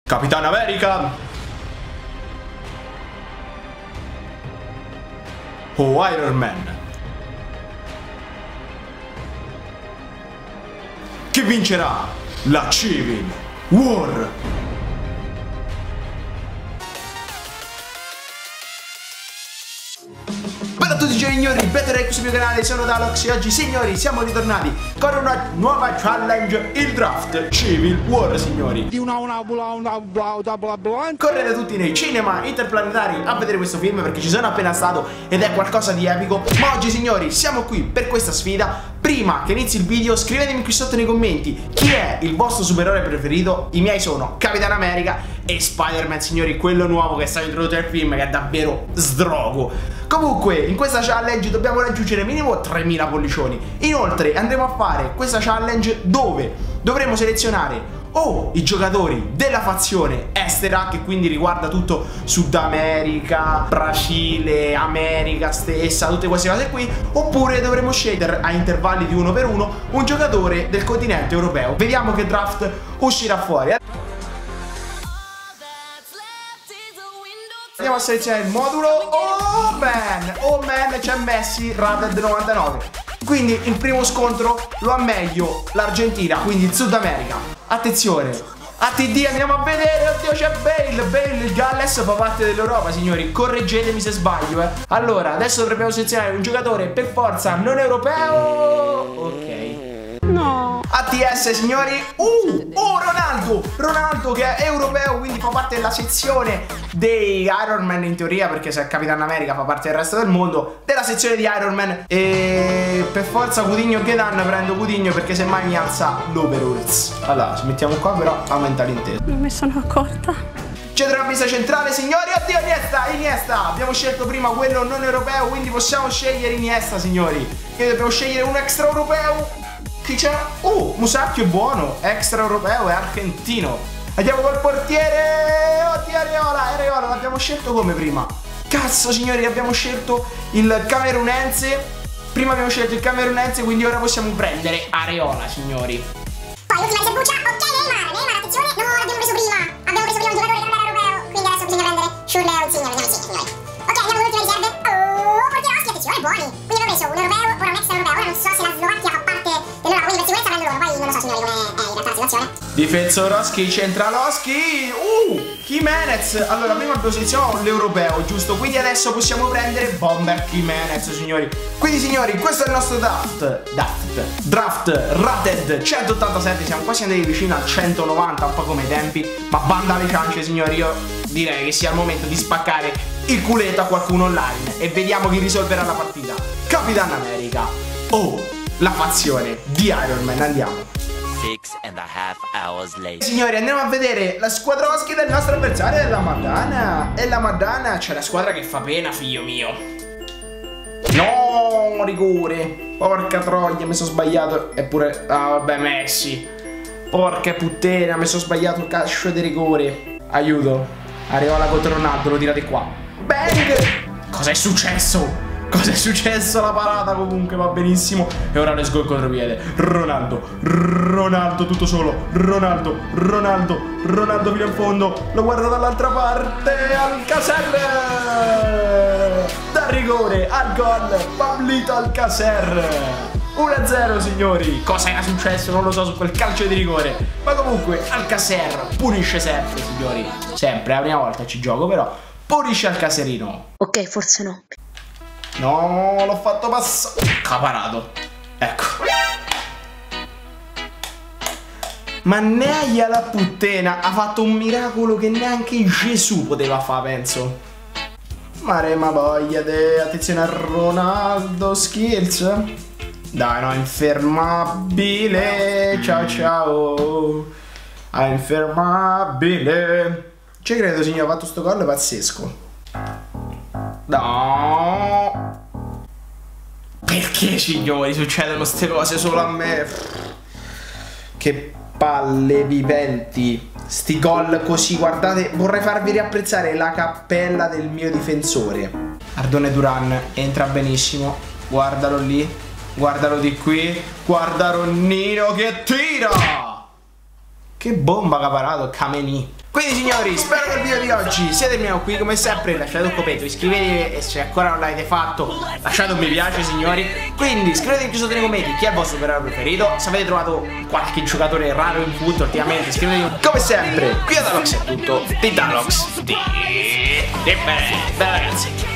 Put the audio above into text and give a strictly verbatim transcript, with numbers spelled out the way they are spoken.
Capitano America. O Iron Man. Chi vincerà la Civil War? Bella a tutti signori, bentornati sul mio canale, sono Dalox e oggi signori siamo ritornati con una nuova challenge, il draft Civil War signori. Correte tutti nei cinema interplanetari a vedere questo film perché ci sono appena stato ed è qualcosa di epico. Ma oggi signori siamo qui per questa sfida. Prima che inizi il video scrivetemi qui sotto nei commenti chi è il vostro supereroe preferito. I miei sono Capitano America e Spider-Man signori, quello nuovo che è stato introdotto nel film che è davvero sdrogo. Comunque in questa challenge dobbiamo raggiungere minimo tremila pollicioni. Inoltre andremo a fare questa challenge dove dovremo selezionare o i giocatori della fazione estera, che quindi riguarda tutto Sud America, Brasile, America stessa, tutte queste cose qui, oppure dovremo scegliere a intervalli di uno per uno un giocatore del continente europeo. Vediamo che draft uscirà fuori. Andiamo a selezionare il modulo. Oh man, oh man, c'è Messi, Rated novantanove. Quindi il primo scontro lo ha meglio l'Argentina, quindi il Sud America. Attenzione, A T D andiamo a vedere. Oddio, c'è Bale, Bale, il Galles fa parte dell'Europa signori, correggetemi se sbaglio eh. Allora, adesso dovremmo selezionare un giocatore per forza non europeo. Ok. No. A T S signori. Uh, oh Ronaldo, Ronaldo che è europeo, quindi fa parte della sezione dei Iron Man in teoria, perché se è Capitano America fa parte del resto del mondo, della sezione di Iron Man. E per forza Coutinho Ghedan, prendo Coutinho perché semmai mi alza l'overalls. Allora, ci mettiamo qua però aumenta l'intesa. Non mi sono accorta. Centrocampista centrale signori. Oddio, Iniesta, Iniesta. Abbiamo scelto prima quello non europeo, quindi possiamo scegliere Iniesta signori. E dobbiamo scegliere un extra europeo. Chi c'è? Oh, Musacchio è buono, extra europeo e argentino. Andiamo col portiere. Oddio, Areola, Areola, l'abbiamo scelto come prima? Cazzo signori, abbiamo scelto il camerunense. Prima abbiamo scelto il camerunense, quindi ora possiamo prendere Areola signori. Poi l'ultima di Buccia, ok Neymar, Neymar attenzione, no l'abbiamo preso prima. Abbiamo preso prima un giocatore che non era europeo, quindi adesso bisogna prendere Schürrle o Insigne, vediamo Insigne signori. Ok, andiamo con l'ultima riserve. Oh, portieroschi, attenzione, buoni. Quindi abbiamo preso un europeo, ora un extra europeo. Ora non so se la Slovacchia fa parte dell'Europa, quindi per sicurezza prendo loro, poi non lo so signori come è in realtà la situazione. Difensoroschi, centraloschi. Uh, Jimenez. Allora prima abbiamo selezionato l'europeo, giusto? Quindi adesso possiamo prendere Bomber Jimenez signori. Quindi signori, questo è il nostro draft Draft Draft Rated centottantasette. Siamo quasi andati vicino al centonovanta, un po' come i tempi. Ma banda alle ciance signori, io direi che sia il momento di spaccare il culetto a qualcuno online e vediamo chi risolverà la partita. Capitan America o la fazione di Iron Man. Andiamo. Six and a half hours later. Signori, andiamo a vedere la squadroschi del nostro avversario della Madonna. E la Madonna c'è la squadra che fa pena, figlio mio. No, rigore. Porca troia, mi sono sbagliato. Eppure, ah vabbè, Messi. Porca puttana, mi sono sbagliato il calcio di rigore. Aiuto. Areola contro Ronaldo, lo tirate qua. Bang! Cos'è successo? Cos'è successo? La parata comunque va benissimo. E ora let's go il contropiede. Ronaldo, Ronaldo tutto solo. Ronaldo, Ronaldo, Ronaldo fino in fondo. Lo guarda dall'altra parte. Alcacer. Da rigore al gol. Pablito Alcacer. uno a zero signori. Cosa era successo? Non lo so su quel calcio di rigore. Ma comunque Alcacer punisce sempre signori. Sempre, è la prima volta ci gioco però. Punisce Alcacerino. Ok, forse no. No, l'ho fatto passare. Caparato. Ecco. Mannaia la puttana. Ha fatto un miracolo che neanche Gesù poteva fare, penso. Marema voglia de... Attenzione a Ronaldo. Skills. Dai, no, infermabile. Ciao, ciao. Ah, infermabile. Ci credo, signore, ha fatto sto gol pazzesco. No. Perché signori succedono queste cose solo a me? Che palle viventi. Sti gol così, guardate. Vorrei farvi riapprezzare la cappella del mio difensore. Ardone Duran entra benissimo. Guardalo lì. Guardalo di qui. Guarda Ronnino che tira. Che bomba che ha parato Kameni. Quindi signori, spero che il video di oggi sia terminato qui. Come sempre lasciate un commento, iscrivetevi e se ancora non l'avete fatto lasciate un mi piace signori. Quindi scrivetemi qui sotto nei commenti chi è il vostro supereroe preferito. Se avete trovato qualche giocatore raro in foot ultimamente scrivetemi. Come sempre qui ad Alox è tutto. Di Alox Di... Di bene, bene ragazzi.